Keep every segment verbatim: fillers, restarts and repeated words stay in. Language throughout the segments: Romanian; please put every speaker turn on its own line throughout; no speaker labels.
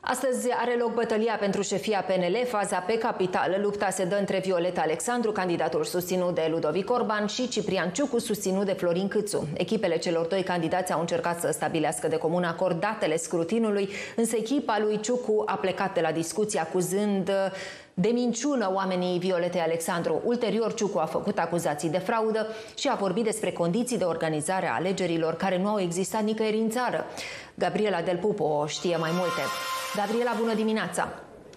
Astăzi are loc bătălia pentru șefia P N L, faza pe capitală. Lupta se dă între Violeta Alexandru, candidatul susținut de Ludovic Orban, și Ciprian Ciucu, susținut de Florin Câțu. Echipele celor doi candidați au încercat să stabilească de comun acord datele scrutinului, însă echipa lui Ciucu a plecat de la discuție acuzând de minciună oamenii Violetei Alexandru. Ulterior, Ciucu a făcut acuzații de fraudă și a vorbit despre condiții de organizare a alegerilor care nu au existat nicăieri în țară. Gabriela Del Pupo știe mai multe. Gabriela, bună dimineața!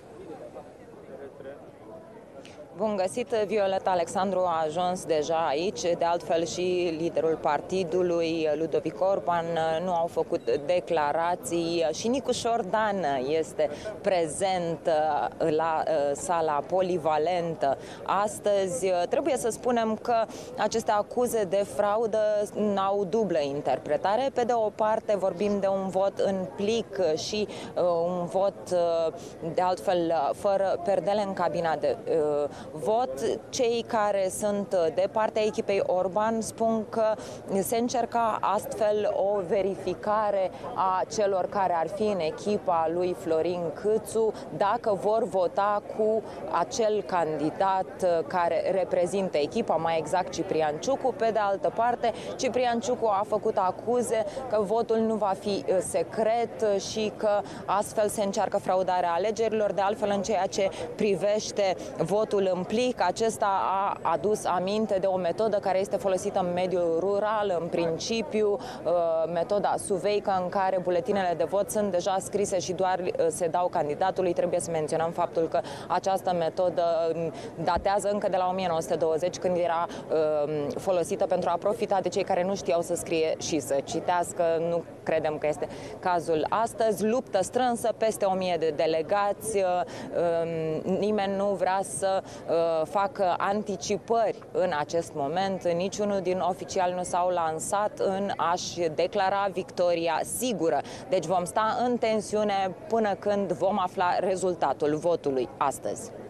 Bun găsit! Violeta Alexandru a ajuns deja aici, de altfel și liderul partidului, Ludovic Orban, nu au făcut declarații și Nicu Șordan este prezent la sala polivalentă. Astăzi trebuie să spunem că aceste acuze de fraudă au dublă interpretare. Pe de o parte vorbim de un vot în plic și un vot de altfel fără perdele în cabina de vot. Cei care sunt de partea echipei Orban spun că se încerca astfel o verificare a celor care ar fi în echipa lui Florin Câțu dacă vor vota cu acel candidat care reprezintă echipa, mai exact Ciprian Ciucu. Pe de altă parte, Ciprian Ciucu a făcut acuze că votul nu va fi secret și că astfel se încearcă fraudarea alegerilor. De altfel, în ceea ce privește votul în plic, acesta a adus aminte de o metodă care este folosită în mediul rural, în principiu, metoda suveică, în care buletinele de vot sunt deja scrise și doar se dau candidatului. Trebuie să menționăm faptul că această metodă datează încă de la o mie nouă sute douăzeci, când era folosită pentru a profita de cei care nu știau să scrie și să citească. Nu credem că este cazul astăzi. Luptă strânsă, peste o mie de delegați. Nimeni nu vrea să facă anticipări în acest moment. Niciunul din oficiali nu s-au lansat în a-și declara victoria sigură. Deci vom sta în tensiune până când vom afla rezultatul votului astăzi.